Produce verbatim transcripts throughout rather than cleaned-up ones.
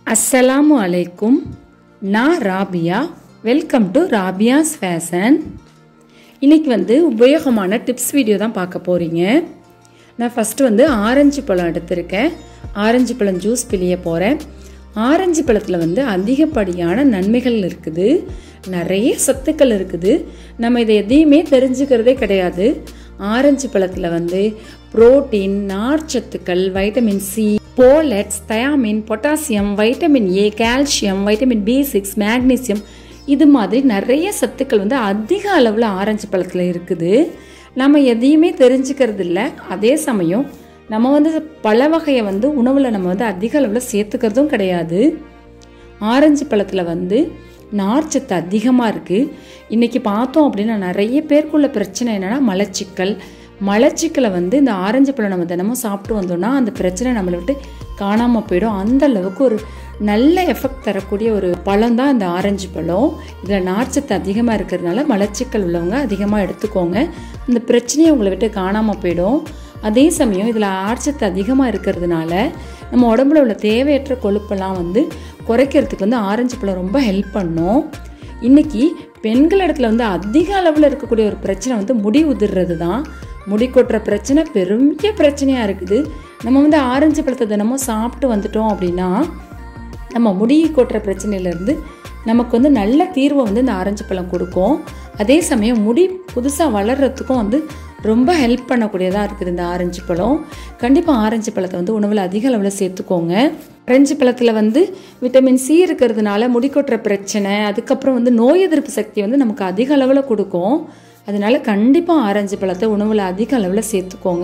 அஸ்ஸலாமு அலைக்கும். நான் Rabia. Welcome to Rabia's fashion. இன்றைக்கி வந்து உபயோகமான டிப்ஸ் வீடியோ தான் பார்க்க போகிறீங்க. நான் ஃபஸ்ட்டு வந்து ஆரஞ்சு பழம் எடுத்திருக்கேன். ஆரஞ்சு பழம் ஜூஸ் பிழிய போகிறேன். ஆரஞ்சு பழத்தில் வந்து அதிகப்படியான நன்மைகள் இருக்குது, நிறைய சத்துக்கள் இருக்குது. நம்ம இதை எதையுமே தெரிஞ்சுக்கிறதே கிடையாது. ஆரஞ்சு பழத்தில் வந்து புரோட்டீன், நார்ச்சத்துக்கள், vitamin C, folates, thiamine, potassium, vitamin A, calcium, vitamin B six, magnesium, இது மாதிரி நிறைய சத்துக்கள் வந்து அதிக அளவில் ஆரஞ்சு பழத்தில் இருக்குது. நம்ம எதையுமே தெரிஞ்சுக்கிறது இல்லை. அதே சமயம் நம்ம வந்து பல வகையை வந்து உணவில் நம்ம வந்து அதிக அளவில் சேர்த்துக்கிறதும் கிடையாது. ஆரஞ்சு பழத்தில் வந்து நார்ச்சத்து அதிகமாக இருக்குது. இன்றைக்கி பார்த்தோம் அப்படின்னா நிறைய பேருக்குள்ள பிரச்சனை என்னென்னா மலச்சிக்கல். மலச்சிக்கலை வந்து இந்த ஆரஞ்சு பழம் நம்ம தினமும் சாப்பிட்டு வந்தோம்னா அந்த பிரச்சனை நம்மளை விட்டு காணாமல் போயிடும். அந்த அளவுக்கு ஒரு நல்ல எஃபெக்ட் தரக்கூடிய ஒரு பழம் தான் இந்த ஆரஞ்சு பழம். இதில் நார்ச்சத்து அதிகமாக இருக்கிறதுனால மலச்சிக்கல் உள்ளவங்க அதிகமாக எடுத்துக்கோங்க. இந்த பிரச்சனையை உங்களை விட்டு காணாமல் போயிடும். அதே சமயம் இதில் நார்ச்சத்து அதிகமாக இருக்கிறதுனால நம்ம உடம்புல உள்ள தேவையற்ற கொழுப்பெல்லாம் வந்து குறைக்கிறதுக்கு வந்து ஆரஞ்சு பழம் ரொம்ப ஹெல்ப் பண்ணும். இன்றைக்கி பெண்கள் இடத்துல வந்து அதிக அளவில் இருக்கக்கூடிய ஒரு பிரச்சனை வந்து முடி உதிர்றது தான். முடி கொட்டுற பிரச்சனை பெரிய பிரச்சனையாக இருக்குது. நம்ம வந்து ஆரஞ்சு பழத்தை தினமும் சாப்பிட்டு வந்துட்டோம் அப்படின்னா நம்ம முடி கொட்டுற பிரச்சனையிலேருந்து நமக்கு வந்து நல்ல தீர்வை வந்து இந்த ஆரஞ்சு பழம் கொடுக்கும். அதே சமயம் முடி புதுசாக வளர்கிறதுக்கும் வந்து ரொம்ப ஹெல்ப் பண்ணக்கூடியதாக இருக்குது இந்த ஆரஞ்சு பழம். கண்டிப்பாக ஆரஞ்சு பழத்தை வந்து உணவில் அதிக அளவில் சேர்த்துக்கோங்க. ஆரஞ்சு பழத்தில் வந்து விட்டமின் சி இருக்கிறதுனால முடி கொட்டுற பிரச்சனை, அதுக்கப்புறம் வந்து நோய் எதிர்ப்பு சக்தி வந்து நமக்கு அதிக அளவில் கொடுக்கும். அதனால கண்டிப்பாக ஆரஞ்சு பழத்தை உணவில் அதிக அளவில் சேர்த்துக்கோங்க.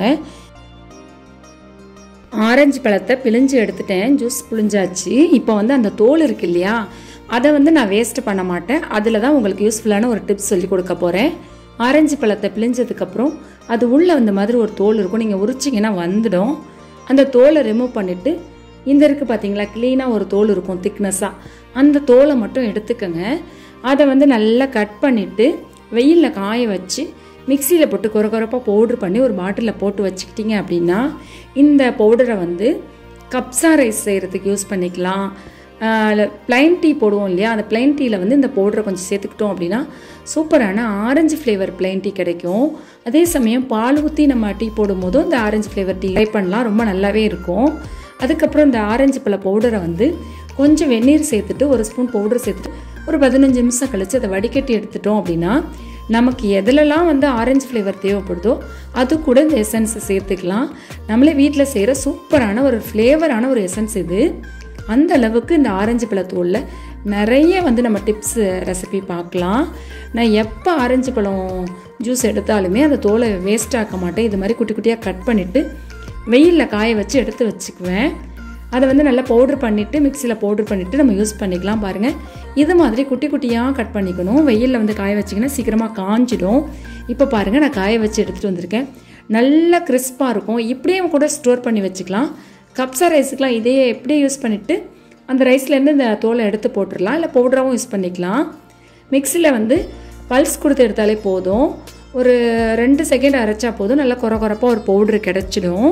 ஆரஞ்சு பழத்தை பிழிஞ்சு எடுத்துட்டேன், ஜூஸ் புழிஞ்சாச்சு. இப்போ வந்து அந்த தோல் இருக்கு இல்லையா, அதை வந்து நான் வேஸ்ட் பண்ண மாட்டேன். அதில் தான் உங்களுக்கு யூஸ்ஃபுல்லான ஒரு டிப்ஸ் சொல்லி கொடுக்க போகிறேன். ஆரஞ்சு பழத்தை பிழிஞ்சதுக்கப்புறம் அது உள்ளே அந்த மாதிரி ஒரு தோல் இருக்கும், நீங்கள் உரிச்சிங்கன்னா வந்துடும். அந்த தோலை ரிமூவ் பண்ணிவிட்டு இந்த இருக்குது பார்த்தீங்களா, க்ளீனாக ஒரு தோல் இருக்கும் திக்னஸாக, அந்த தோலை மட்டும் எடுத்துக்கோங்க. அதை வந்து நல்லா கட் பண்ணிவிட்டு வெயிலில் காய வச்சு மிக்சியில் போட்டு குறை குறைப்பாக பவுட்ரு பண்ணி ஒரு பாட்டிலில் போட்டு வச்சுக்கிட்டிங்க அப்படின்னா இந்த பவுடரை வந்து கப்ஸா ரைஸ் செய்கிறதுக்கு யூஸ் பண்ணிக்கலாம். ப்ளைன் டீ போடுவோம் இல்லையா, அந்த ப்ளைன் டீயில் வந்து இந்த பவுடரை கொஞ்சம் சேர்த்துக்கிட்டோம் அப்படின்னா சூப்பரான ஆரஞ்சு ஃப்ளேவர் ப்ளைன் டீ கிடைக்கும். அதே சமயம் பால் ஊற்றி நம்ம டீ போடும்போதும் இந்த ஆரஞ்சு ஃப்ளேவர் டீ ட்ரை பண்ணலாம், ரொம்ப நல்லாவே இருக்கும். அதுக்கப்புறம் இந்த ஆரஞ்சு பழ பவுடரை வந்து கொஞ்சம் வெந்நீர் சேர்த்துட்டு ஒரு ஸ்பூன் பவுடர் சேர்த்துட்டு ஒரு பதினஞ்சு நிமிஷம் கழித்து அதை வடிகட்டி எடுத்துட்டோம் அப்படின்னா நமக்கு எதுலலாம் வந்து ஆரஞ்சு ஃப்ளேவர் தேவைப்படுதோ அது கூட இந்த எசன்ஸை சேர்த்துக்கலாம். நம்மளே வீட்டில் செய்கிற சூப்பரான ஒரு ஃப்ளேவரான ஒரு எசன்ஸ் இது. அந்த அளவுக்கு இந்த ஆரஞ்சு பழத்தோலில் நிறைய வந்து நம்ம டிப்ஸ் ரெசிபி பார்க்கலாம். நான் எப்போ ஆரஞ்சு பழம் ஜூஸ் எடுத்தாலுமே அந்த தோலை வேஸ்ட் ஆக்க மாட்டேன். இது மாதிரி குட்டி குட்டியாக கட் பண்ணிவிட்டு வெயிலில் காய வச்சு எடுத்து வச்சுக்குவேன். அதை வந்து நல்லா பவுட்ரு பண்ணிவிட்டு மிக்சியில் பவுட்ரு பண்ணிவிட்டு நம்ம யூஸ் பண்ணிக்கலாம். பாருங்கள், இது மாதிரி குட்டி குட்டியாக கட் பண்ணிக்கணும். வெயிலில் வந்து காய வச்சிங்கன்னா சீக்கிரமாக காஞ்சிடும். இப்போ பாருங்கள், நான் காய வச்சு எடுத்துகிட்டு வந்திருக்கேன். நல்லா கிறிஸ்பாக இருக்கும். இப்படியே கூட ஸ்டோர் பண்ணி வச்சுக்கலாம். கப்ஸா ரைஸுக்கெலாம் இதையே எப்படியே யூஸ் பண்ணிவிட்டு அந்த ரைஸ்லேருந்து இந்த தோலை எடுத்து போட்டுடலாம், இல்லை பவுடராகவும் யூஸ் பண்ணிக்கலாம். மிக்சியில் வந்து பல்ஸ் கொடுத்து எடுத்தாலே போதும். ஒரு ரெண்டு செகண்ட் அரைச்சா போதும், நல்லா குறை குறைப்பாக ஒரு பவுட்ரு கிடச்சிடும்.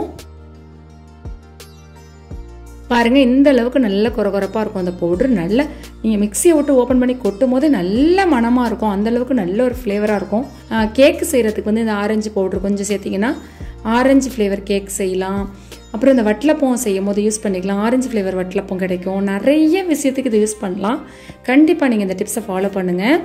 பாருங்கள், இந்த அளவுக்கு நல்ல குறை குறைப்பாக இருக்கும் அந்த பவுட்ரு. நல்ல நீங்கள் மிக்சியை விட்டு ஓப்பன் பண்ணி கொட்டும் போதே நல்ல மணமாக இருக்கும். அந்தளவுக்கு நல்ல ஒரு ஃப்ளேவராக இருக்கும். கேக்கு செய்கிறதுக்கு வந்து இந்த ஆரஞ்சு பவுட்ரு கொஞ்சம் சேர்த்திங்கன்னா ஆரஞ்சு ஃப்ளேவர் கேக் செய்யலாம். அப்புறம் இந்த வட்டலப்பம் செய்யும் போது யூஸ் பண்ணிக்கலாம். ஆரஞ்சு ஃப்ளேவர் வட்டலப்பம் கிடைக்கும். நிறைய விஷயத்துக்கு இதை யூஸ் பண்ணலாம். கண்டிப்பாக நீங்கள் இந்த டிப்ஸை ஃபாலோ பண்ணுங்கள்.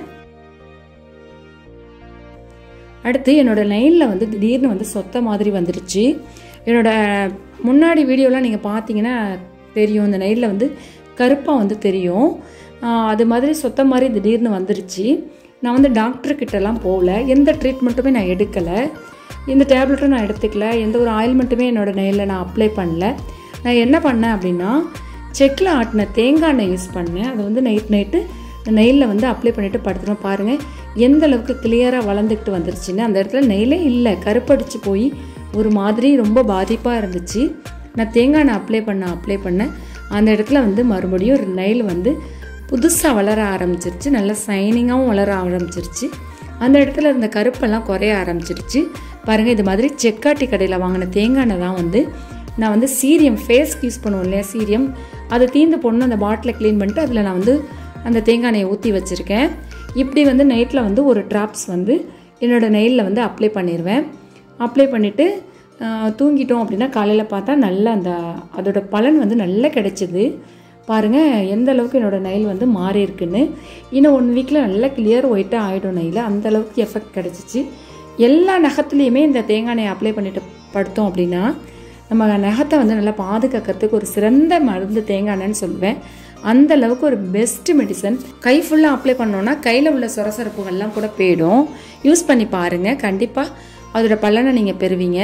அடுத்து என்னோடய நெயிலில் வந்து திடீர்னு வந்து சொத்த மாதிரி வந்துடுச்சு. என்னோடய முன்னாடி வீடியோலாம் நீங்கள் பார்த்தீங்கன்னா தெரியும், இந்த நெயிலில் வந்து கருப்பாக வந்து தெரியும். அது மாதிரி சொத்த மாதிரி திடீர்னு வந்துடுச்சு. நான் வந்து டாக்டர்கிட்டலாம் போகல, எந்த ட்ரீட்மெண்ட்டுமே நான் எடுக்கலை, எந்த டேப்லெட்டும் நான் எடுத்துக்கல, எந்த ஒரு ஆயில்மெண்ட்டுமே என்னோடய நெயிலில் நான் அப்ளை பண்ணல. நான் என்ன பண்ணேன் அப்படின்னா செக்கில் ஆட்டின தேங்காய் எண்ணெய் யூஸ் பண்ணேன். அதை வந்து நைட் நைட்டு நெயிலில் வந்து அப்ளை பண்ணிவிட்டு படுத்துட்டோம். பாருங்கள் எந்த அளவுக்கு கிளியராக வளர்ந்துக்கிட்டு வந்துருச்சுன்னு. அந்த இடத்துல நெயிலே இல்லை, கருப்படிச்சு போய் ஒரு மாதிரி ரொம்ப பாதிப்பாக இருந்துச்சு. நான் தேங்காய் எண்ணெய் அப்ளை பண்ண அப்ளை பண்ணேன் அந்த இடத்துல வந்து மறுபடியும் ஒரு நெயில் வந்து புதுசாக வளர ஆரம்பிச்சிருச்சு. நல்லா சைனிங்காகவும் வளர ஆரம்பிச்சிருச்சு. அந்த இடத்துல இருந்த கருப்பெல்லாம் குறைய ஆரம்பிச்சிருச்சு. பாருங்கள், இது மாதிரி செக்காட்டி கடையில் வாங்கின தேங்காய் எண்ணெய் தான் வந்து நான் வந்து சீரியம் ஃபேஸ்க்கு யூஸ் பண்ணுவோம் இல்லையா, சீரியம் அது தீந்து போடணும். அந்த பாட்டிலை க்ளீன் பண்ணிட்டு அதில் நான் வந்து அந்த தேங்காய் எண்ணெயை ஊற்றி வச்சுருக்கேன். இப்படி வந்து நைட்டில் வந்து ஒரு ட்ராப்ஸ் வந்து என்னோடய நெயிலில் வந்து அப்ளை பண்ணிடுவேன். அப்ளை பண்ணிவிட்டு தூங்கிட்டோம் அப்படின்னா காலையில் பார்த்தா நல்லா அந்த அதோட பலன் வந்து நல்லா கிடைச்சிது. பாருங்கள் எந்த அளவுக்கு என்னோடய நெயில் வந்து மாறி இருக்குன்னு. இன்னும் ஒன் வீக்கில் நல்லா கிளியர் ஒயிட்டாக ஆகிடும் நெயில். அந்தளவுக்கு எஃபெக்ட் கிடச்சிச்சு. எல்லா நகத்துலேயுமே இந்த தேங்காய் எண்ணெயை அப்ளை பண்ணிட்டு படுத்தோம் அப்படின்னா நம்ம நகத்தை வந்து நல்லா பாதுகாக்கிறதுக்கு ஒரு சிறந்த மருந்து தேங்காய் எண்ணெய்ன்னு சொல்லுவேன். அந்த அளவுக்கு ஒரு பெஸ்ட் மெடிசன். கை ஃபுல்லாக அப்ளை பண்ணோன்னா கையில் உள்ள சொரசொரப்புகள்லாம் கூட போயிடும். யூஸ் பண்ணி பாருங்கள், கண்டிப்பாக அதோட பலனை நீங்கள் பெறுவீங்க.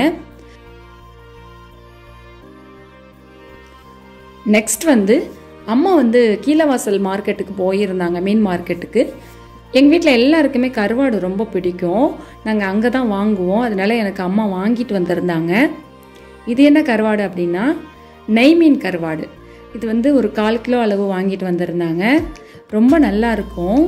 நெக்ஸ்ட் வந்து அம்மா வந்து கீழவாசல் மார்க்கெட்டுக்கு போயிருந்தாங்க, மீன் மார்க்கெட்டுக்கு. எங்கள் வீட்டில் எல்லாருக்குமே கருவாடு ரொம்ப பிடிக்கும். நாங்கள் அங்கே தான் வாங்குவோம். அதனால எனக்கு அம்மா வாங்கிட்டு வந்திருந்தாங்க. இது என்ன கருவாடு அப்படின்னா நெய் மீன் கருவாடு. இது வந்து ஒரு கால் கிலோ அளவு வாங்கிட்டு வந்திருந்தாங்க. ரொம்ப நல்லா இருக்கும்.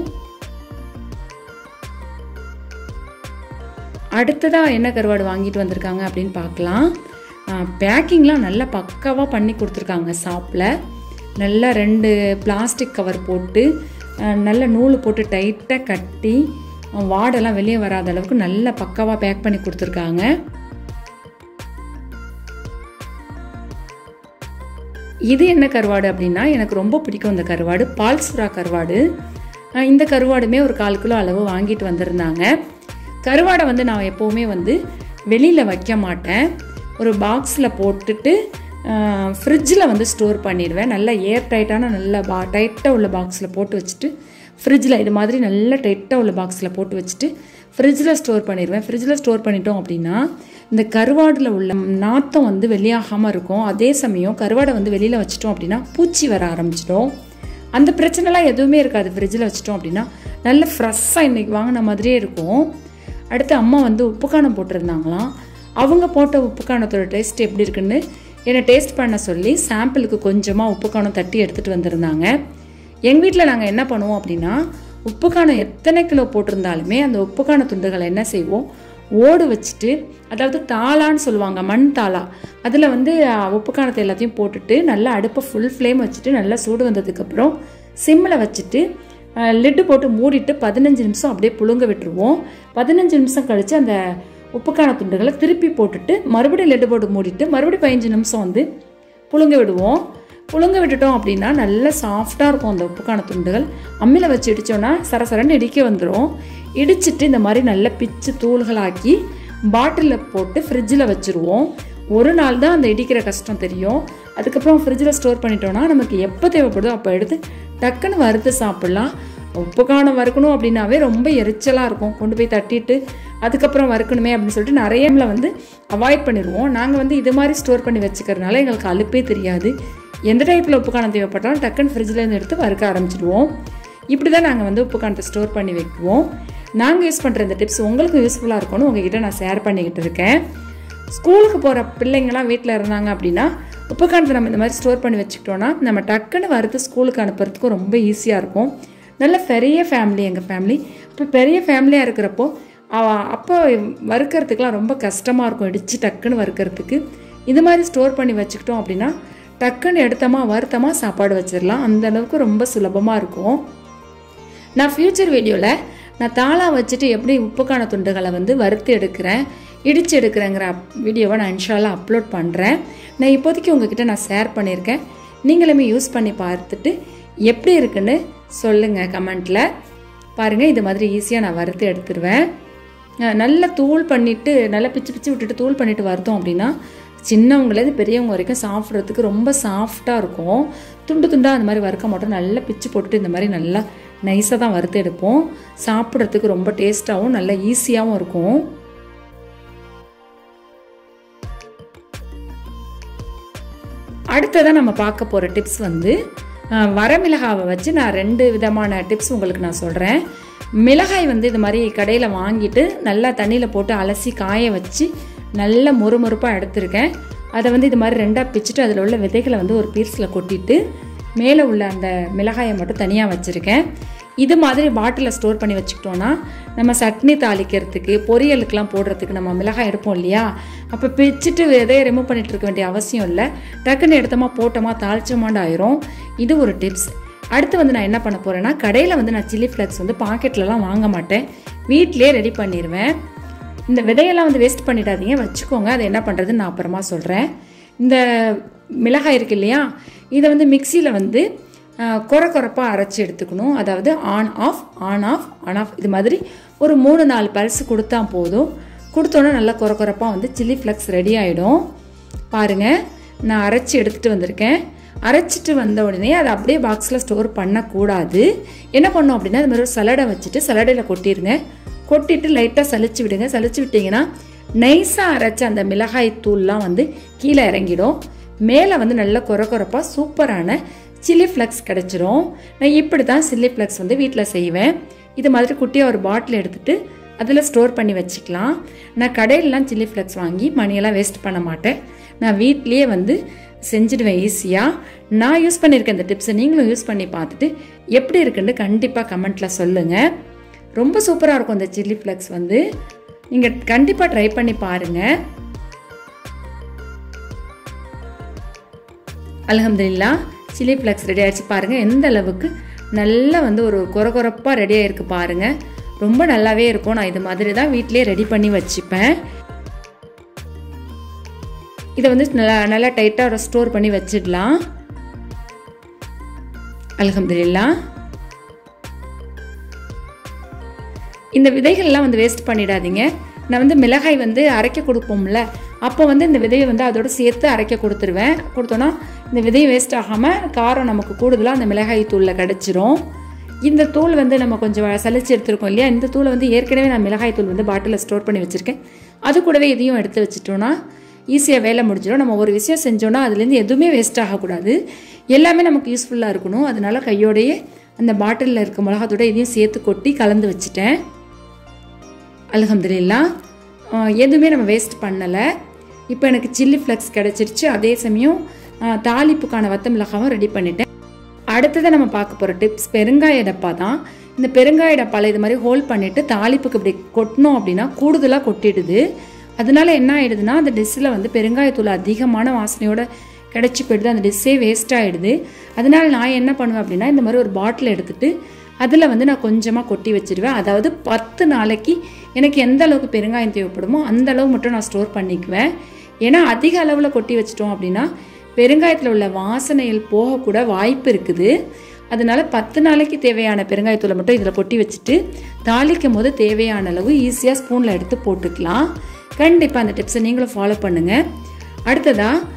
அடுத்ததாக என்ன கருவாடு வாங்கிட்டு வந்திருக்காங்க அப்படின்னு பார்க்கலாம். பேக்கிங்லாம் நல்லா பக்காவாக பண்ணி கொடுத்துருக்காங்க. ஷாப்பில் நல்லா ரெண்டு பிளாஸ்டிக் கவர் போட்டு நல்ல நூல் போட்டு டைட்டாக கட்டி வாடெல்லாம் வெளியே வராத அளவுக்கு நல்லா பக்காவாக பேக் பண்ணி கொடுத்துருக்காங்க. இது என்ன கருவாடு அப்படின்னா எனக்கு ரொம்ப பிடிக்கும் இந்த கருவாடு. பால் சுறா கருவாடு. இந்த கருவாடுமே ஒரு கால் கிலோ அளவு வாங்கிட்டு வந்திருந்தாங்க. கருவாடை வந்து நான் எப்போவுமே வந்து வெளியில் வைக்க மாட்டேன். ஒரு பாக்ஸில் போட்டுட்டு ஃப்ரிட்ஜில் வந்து ஸ்டோர் பண்ணிடுவேன். நல்லா ஏர் டைட்டான நல்ல பா டைட்டாக உள்ள பாக்ஸில் போட்டு வச்சுட்டு ஃப்ரிட்ஜில் இது மாதிரி நல்ல டைட்டாக உள்ள பாக்ஸில் போட்டு வச்சுட்டு ஃப்ரிட்ஜில் ஸ்டோர் பண்ணிடுவேன். ஃப்ரிட்ஜில் ஸ்டோர் பண்ணிட்டோம் அப்படின்னா இந்த கருவாடில் உள்ள நாத்தம் வந்து வெளியாகாமல் இருக்கும். அதே சமயம் கருவாடை வந்து வெளியில் வச்சிட்டோம் அப்படின்னா பூச்சி வர ஆரம்பிச்சிடும். அந்த பிரச்சனைலாம் எதுவுமே இருக்காது. ஃப்ரிட்ஜில் வச்சிட்டோம் அப்படின்னா நல்ல ஃப்ரெஷ்ஷாக இன்றைக்கி வாங்கின மாதிரியே இருக்கும். அடுத்து அம்மா வந்து உப்பு காணம் போட்டிருந்தாங்களாம். அவங்க போட்ட உப்பு காணத்தோட டேஸ்ட் எப்படி இருக்குன்னு என்னை டேஸ்ட் பண்ண சொல்லி சாம்பிளுக்கு கொஞ்சமாக உப்பு காணம் தட்டி எடுத்துகிட்டு வந்திருந்தாங்க. எங்கள் வீட்டில் நாங்கள் என்ன பண்ணுவோம் அப்படின்னா உப்பு காணம் எத்தனை கிலோ போட்டிருந்தாலுமே அந்த உப்பு காண துண்டுகளை என்ன செய்வோம், ஓடு வச்சுட்டு, அதாவது தாளான்னு சொல்லுவாங்க, மண் தாளா, அதில் வந்து உப்பு காணத்தை எல்லாத்தையும் போட்டுட்டு நல்லா அடுப்பை ஃபுல் ஃப்ளேம் வச்சுட்டு நல்லா சூடு வந்ததுக்கப்புறம் சிம்மில் வச்சுட்டு லிட்டு போட்டு மூடிட்டு பதினஞ்சு நிமிஷம் அப்படியே புழுங்க விட்டுருவோம். பதினஞ்சு நிமிஷம் கழித்து அந்த உப்புக்கான துண்டுகளை திருப்பி போட்டுட்டு மறுபடியும் லெட்டு போட்டு மூடிட்டு மறுபடியும் பதினஞ்சு நிமிஷம் வந்து புழுங்க விடுவோம். புழுங்க விட்டுட்டோம் அப்படின்னா நல்லா சாஃப்டாக இருக்கும் அந்த உப்புக்கான துண்டுகள். அம்மியில் வச்சு இடித்தோன்னா சரசரன்னு இடிக்க வந்துடும். இடிச்சிட்டு இந்த மாதிரி நல்லா பிச்சு தூள்களாக்கி பாட்டிலில் போட்டு ஃப்ரிட்ஜில் வச்சுருவோம். ஒரு நாள் தான் அந்த இடிக்கிற கஷ்டம் தெரியும். அதுக்கப்புறம் ஃப்ரிட்ஜில் ஸ்டோர் பண்ணிட்டோன்னா நமக்கு எப்போ தேவைப்படுதோ அப்போ எடுத்து டக்குன்னு வறுத்து சாப்பிட்லாம். உப்பு காணம் வறுக்கணும் அப்படின்னாவே ரொம்ப எரிச்சலாக இருக்கும். கொண்டு போய் தட்டிட்டு அதுக்கப்புறம் வறுக்கணுமே அப்படின்னு சொல்லிட்டு நிறையல வந்து அவாய்ட் பண்ணிடுவோம். நாங்கள் வந்து இது மாதிரி ஸ்டோர் பண்ணி வச்சுக்கிறதுனால எங்களுக்கு அலுப்பே தெரியாது. எந்த டைப்பில் உப்பு காணம் தேவைப்பட்டாலும் டக்குன்னு ஃப்ரிட்ஜிலேருந்து எடுத்து வறுக்க ஆரம்பிச்சிடுவோம். இப்படி தான் நாங்கள் வந்து உப்பு காணத்தை ஸ்டோர் பண்ணி வைக்குவோம். நாங்கள் யூஸ் பண்ணுற இந்த டிப்ஸ் உங்களுக்கு யூஸ்ஃபுல்லாக இருக்கும்னு உங்ககிட்ட நான் ஷேர் பண்ணிக்கிட்டு இருக்கேன். ஸ்கூலுக்கு போகிற பிள்ளைங்களாம் வீட்டில் இருந்தாங்க அப்படின்னா உப்பு காணத்தை நம்ம இந்த மாதிரி ஸ்டோர் பண்ணி வச்சுக்கிட்டோன்னா நம்ம டக்குன்னு வறுத்து ஸ்கூலுக்கு அனுப்புறதுக்கும் ரொம்ப ஈஸியாக இருக்கும். நல்ல பெரிய ஃபேமிலி எங்கள் ஃபேமிலி. இப்போ பெரிய ஃபேமிலியாக இருக்கிறப்போ அப்போ வறுக்கிறதுக்கெலாம் ரொம்ப கஷ்டமாக இருக்கும், இடித்து டக்குன்னு வறுக்கிறதுக்கு. இது மாதிரி ஸ்டோர் பண்ணி வச்சுக்கிட்டோம் அப்படின்னா டக்குன்னு எடுத்தோமா வருத்தமாக சாப்பாடு வச்சிடலாம். அந்தளவுக்கு ரொம்ப சுலபமாக இருக்கும். நான் ஃப்யூச்சர் வீடியோவில் நான் தாளா வச்சுட்டு எப்படி உப்புக்கான துண்டுகளை வந்து வறுத்து எடுக்கிறேன், இடித்து எடுக்கிறேங்கிற வீடியோவை நான் இன்ஷால்லா அப்லோட் பண்ணுறேன். நான் இப்போதைக்கு உங்ககிட்ட நான் ஷேர் பண்ணியிருக்கேன். நீங்களுமே யூஸ் பண்ணி பார்த்துட்டு எப்படி இருக்குன்னு சொல்லுங்கள் கமெண்ட்டில். பாருங்கள், இது மாதிரி ஈஸியாக நான் வறுத்து எடுத்துருவேன். நல்லா தூள் பண்ணிவிட்டு நல்லா பிச்சு பிச்சு விட்டுட்டு தூள் பண்ணிவிட்டு வறுத்தோம் அப்படின்னா சின்னவங்களேருந்து பெரியவங்க வரைக்கும் சாப்பிட்றதுக்கு ரொம்ப சாஃப்டாக இருக்கும். துண்டு துண்டாக அந்த மாதிரி வறுக்க மாட்டோம். நல்லா பிச்சு போட்டுட்டு இந்த மாதிரி நல்லா நைஸாக தான் வறுத்து எடுப்போம். சாப்பிட்றதுக்கு ரொம்ப டேஸ்ட்டாகவும் நல்லா ஈஸியாகவும் இருக்கும். அடுத்ததாக நம்ம பார்க்க போகிற டிப்ஸ் வந்து வரமிளகாவை வச்சு நான் ரெண்டு விதமான டிப்ஸ் உங்களுக்கு நான் சொல்கிறேன். மிளகாய் வந்து இது மாதிரி கடையில் வாங்கிட்டு நல்லா தண்ணியில் போட்டு அலசி காய வச்சு நல்ல மொறுமொறுப்பாக எடுத்துருக்கேன். அதை வந்து இது மாதிரி ரெண்டாக பிச்சுட்டு அதில் உள்ள விதைகளை வந்து ஒரு பீஸில் கொட்டிட்டு மேலே உள்ள அந்த மிளகாயை மட்டும் தனியாக வச்சுருக்கேன். இது மாதிரி பாட்டிலில் ஸ்டோர் பண்ணி வச்சுக்கிட்டோன்னா நம்ம சட்னி தாளிக்கிறதுக்கு பொரியலுக்கெலாம் போடுறதுக்கு நம்ம மிளகாய் எடுப்போம் இல்லையா, அப்போ பிச்சுட்டு விதையை ரிமூவ் பண்ணிட்டு இருக்க வேண்டிய அவசியம் இல்லை. டக்குன்னு எடுத்தோமா போட்டோமா தாளிச்சோமாண்டு ஆயிரும். இது ஒரு டிப்ஸ். அடுத்து வந்து நான் என்ன பண்ண போகிறேன்னா, கடையில் வந்து நான் சில்லி ஃப்ளேக்ஸ் வந்து பாக்கெட்லலாம் வாங்க மாட்டேன், வீட்டிலே ரெடி பண்ணிடுவேன். இந்த விதையெல்லாம் வந்து வேஸ்ட் பண்ணிடாதீங்க, வச்சுக்கோங்க. அதை என்ன பண்ணுறதுன்னு நான் அப்புறமா சொல்கிறேன். இந்த மிளகாய் இருக்கு இல்லையா, இதை வந்து மிக்சியில் வந்து குறை குறைப்பாக அரைச்சி எடுத்துக்கணும். அதாவது on off on off on off இது மாதிரி ஒரு மூணு நாலு பல்ஸ் கொடுத்தா போதும். கொடுத்தோன்னே நல்லா குறை குறைப்பாக வந்து சில்லி ஃப்ளேக்ஸ் ரெடி ஆகிடும். பாருங்கள், நான் அரைச்சி எடுத்துகிட்டு வந்திருக்கேன். அரைச்சிட்டு வந்த உடனே அதை அப்படியே பாக்ஸில் ஸ்டோர் பண்ணக்கூடாது. என்ன பண்ணோம் அப்படின்னா, இது மாதிரி ஒரு சலடை வச்சுட்டு சலடையில் கொட்டிடுங்க. கொட்டிட்டு லைட்டாக சலிச்சு விடுங்க. சலிச்சு விட்டிங்கன்னா நைஸாக அரைச்ச அந்த மிளகாய் தூள்லாம் வந்து கீழே இறங்கிடும். மேலே வந்து நல்ல குறை குறைப்பாக சூப்பரான சில்லி ஃப்ளேக்ஸ் கிடச்சிரும். நான் இப்படி தான் சில்லி ஃப்ளேக்ஸ் வந்து வீட்டில் செய்வேன். இது மாதிரி குட்டியாக ஒரு பாட்டில் எடுத்துகிட்டு அதில் ஸ்டோர் பண்ணி வச்சுக்கலாம். நான் கடையிலலாம் சில்லி ஃப்ளேக்ஸ் வாங்கி மணியெல்லாம் வேஸ்ட் பண்ண மாட்டேன். நான் வீட்லேயே வந்து செஞ்சுடுவேன் ஈஸியாக. நான் யூஸ் பண்ணியிருக்கேன் இந்த டிப்ஸை, நீங்களும் யூஸ் பண்ணி பார்த்துட்டு எப்படி இருக்குன்னு கண்டிப்பாக கமெண்ட்டில் சொல்லுங்கள். ரொம்ப சூப்பராக இருக்கும் இந்த சில்லி ஃப்ளேக்ஸ் வந்து. நீங்கள் கண்டிப்பாக ட்ரை பண்ணி பாருங்கள். அல்ஹம்துலில்லாஹ், சில்லி ஃப்ளேக்ஸ் ரெடி ஆகிடுச்சு. பாருங்கள் எந்த அளவுக்கு நல்லா வந்து ஒரு குறை குறைப்பாக ரெடி ஆகிருக்கு பாருங்கள். ரொம்ப நல்லாவே இருக்கும். நான் இது மாதிரி தான் வீட்டிலே ரெடி பண்ணி வச்சுப்பேன். இதை வந்து நல்லா நல்லா டைட்டாக ஸ்டோர் பண்ணி வச்சிடலாம். அல்ஹம்துலில்லாஹ். இந்த விதைகள்லாம் வந்து வேஸ்ட் பண்ணிடாதீங்க. நான் வந்து மிளகாய் வந்து அரைக்க கொடுப்போம்ல, அப்போ வந்து இந்த விதையை வந்து அதோடு சேர்த்து அரைக்க கொடுத்துருவேன். கொடுத்தோன்னா இந்த விதையை வேஸ்ட் ஆகாமல் காரம் நமக்கு கூடுதலாக அந்த மிளகாய் தூளில் கிடச்சிரும். இந்த தூள் வந்து நம்ம கொஞ்சம் சலிச்சு எடுத்துருக்கோம் இல்லையா, இந்த தூளை வந்து ஏற்கனவே நான் மிளகாய் தூள் வந்து பாட்டிலில் ஸ்டோர் பண்ணி வச்சுருக்கேன். அது கூடவே இதையும் எடுத்து வச்சுட்டோன்னா ஈஸியாக வேலை முடிஞ்சிடும். நம்ம ஒரு விஷயம் செஞ்சோன்னா அதுலேருந்து எதுவுமே வேஸ்ட் ஆகக்கூடாது, எல்லாமே நமக்கு யூஸ்ஃபுல்லாக இருக்கணும். அதனால கையோடையே அந்த பாட்டிலில் இருக்க மிளகாத்தோட இதையும் சேர்த்து கொட்டி கலந்து வச்சுட்டேன். அல்ஹம்துலில்லாஹ், எதுவுமே நம்ம வேஸ்ட் பண்ணலை. இப்போ எனக்கு சில்லி ஃப்ளேக்ஸ் கிடச்சிருச்சு. அதே சமயம் தாளிப்புக்கான வத்த மிளகாவும் ரெடி பண்ணிட்டேன். அடுத்ததை நம்ம பார்க்க போகிற டிப்ஸ் பெருங்காய டப்பா தான். இந்த பெருங்காய டப்பாவில் இது மாதிரி ஹோல் பண்ணிவிட்டு தாளிப்புக்கு இப்படி கொட்டினோம் அப்படின்னா கூடுதலாக கொட்டிடுது. அதனால என்ன ஆகிடுதுன்னா, அந்த டிஷ்ஷில் வந்து பெருங்காயத்தூள் அதிகமான வாசனையோட கிடச்சி போயிடுது, அந்த டிஷ்ஷே வேஸ்ட் ஆகிடுது. அதனால நான் என்ன பண்ணுவேன் அப்படின்னா, இந்த மாதிரி ஒரு பாட்டில் எடுத்துகிட்டு அதில் வந்து நான் கொஞ்சமாக கொட்டி வச்சுடுவேன். அதாவது பத்து நாளைக்கு எனக்கு எந்த அளவுக்கு பெருங்காயம் தேவைப்படுமோ அந்த அளவு மட்டும் நான் ஸ்டோர் பண்ணிக்குவேன். ஏன்னா அதிக அளவில் கொட்டி வச்சிட்டோம் அப்படின்னா பெருங்காயத்தில் உள்ள வாசனைகள் போகக்கூட வாய்ப்பு இருக்குது. அதனால பத்து நாளைக்கு தேவையான பெருங்காயத்தூளை மட்டும் இதில் கொட்டி வச்சுட்டு தாளிக்கும் போது தேவையான அளவு ஈஸியாக ஸ்பூனில் எடுத்து போட்டுக்கலாம். கண்டிப்பாக அந்த டிப்ஸை நீங்களும் ஃபாலோ பண்ணுங்கள். அடுத்ததாக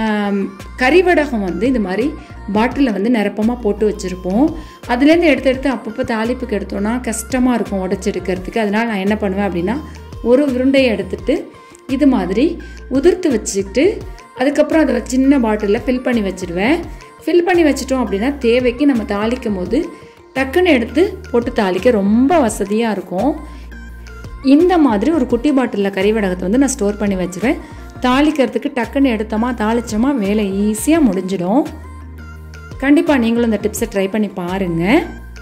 கறிவடகம் வந்து இது மாதிரி பாட்டிலில் வந்து நிரப்பமாக போட்டு வச்சுருப்போம். அதுலேருந்து எடுத்து எடுத்து அப்பப்போ தாளிப்புக்கு எடுத்தோன்னா கஷ்டமாக இருக்கும் உடச்சி எடுக்கிறதுக்கு. அதனால் நான் என்ன பண்ணுவேன் அப்படின்னா, ஒரு உருண்டையை எடுத்துகிட்டு இது மாதிரி உதிர்த்து வச்சுக்கிட்டு அதுக்கப்புறம் அதை சின்ன பாட்டிலில் ஃபில் பண்ணி வச்சுடுவேன். ஃபில் பண்ணி வச்சிட்டோம் அப்படின்னா தேவைக்கு நம்ம தாளிக்கும் போது டக்குன்னு எடுத்து போட்டு தாளிக்க ரொம்ப வசதியாக இருக்கும். இந்த மாதிரி ஒரு குட்டி பாட்டிலில் கறிவடகத்தை வந்து நான் ஸ்டோர் பண்ணி வச்சுருவேன். தாளிக்கிறதுக்கு டக்குன்னு எடுத்தோமா தாளித்தோமா வேலை ஈஸியாக முடிஞ்சிடும். கண்டிப்பாக நீங்களும் இந்த டிப்ஸை ட்ரை பண்ணி பாருங்கள்.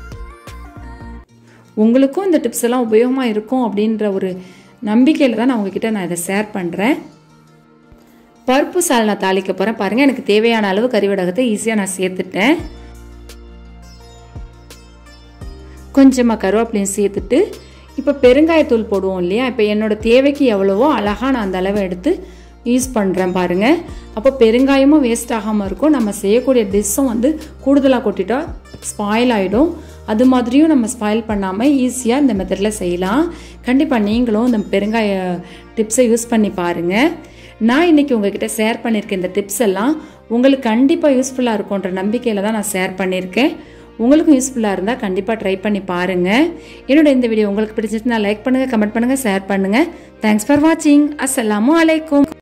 உங்களுக்கும் இந்த டிப்ஸ் எல்லாம் உபயோகமாக இருக்கும் அப்படின்ற ஒரு நம்பிக்கையில் தான் நான் உங்ககிட்ட நான் இதை ஷேர் பண்ணுறேன். பருப்பு சால் நான் தாளிக்க போகிறேன். பாருங்கள், எனக்கு தேவையான அளவு கறிவடகத்தை ஈஸியாக நான் சேர்த்துட்டேன். கொஞ்சமாக கருவேப்பிலையும் சேர்த்துட்டு இப்போ பெருங்காயத்தூள் போடுவோம் இல்லையா, இப்போ என்னோடய தேவைக்கு எவ்வளவோ அழகாக நான் அந்த அளவை எடுத்து யூஸ் பண்ணுறேன் பாருங்கள். அப்போ பெருங்காயமும் வேஸ்ட் ஆகாமல் இருக்கும். நம்ம செய்யக்கூடிய டிஷ்ஷும் வந்து கூடுதலாக கொட்டிட்டா ஸ்பாயில் ஆகிடும். அது மாதிரியும் நம்ம ஸ்பாயில் பண்ணாமல் ஈஸியாக இந்த மெத்தடில் செய்யலாம். கண்டிப்பாக நீங்களும் இந்த பெருங்காய டிப்ஸை யூஸ் பண்ணி பாருங்கள். நான் இன்றைக்கி உங்ககிட்ட ஷேர் பண்ணியிருக்கேன் இந்த டிப்ஸ் எல்லாம் உங்களுக்கு கண்டிப்பாக யூஸ்ஃபுல்லாக இருக்கும்ன்ற நம்பிக்கையில் தான் நான் ஷேர் பண்ணியிருக்கேன். உங்களுக்கும் யூஸ்ஃபுல்லாக இருந்தால் கண்டிப்பாக ட்ரை பண்ணி பாருங்கள். என்னோட இந்த வீடியோ உங்களுக்கு பிடிச்சிருந்தா லைக் பண்ணுங்கள், கமெண்ட் பண்ணுங்கள், ஷேர் பண்ணுங்கள். தேங்க்ஸ் ஃபார் வாட்சிங். அஸ்ஸலாமு அலைக்கும்.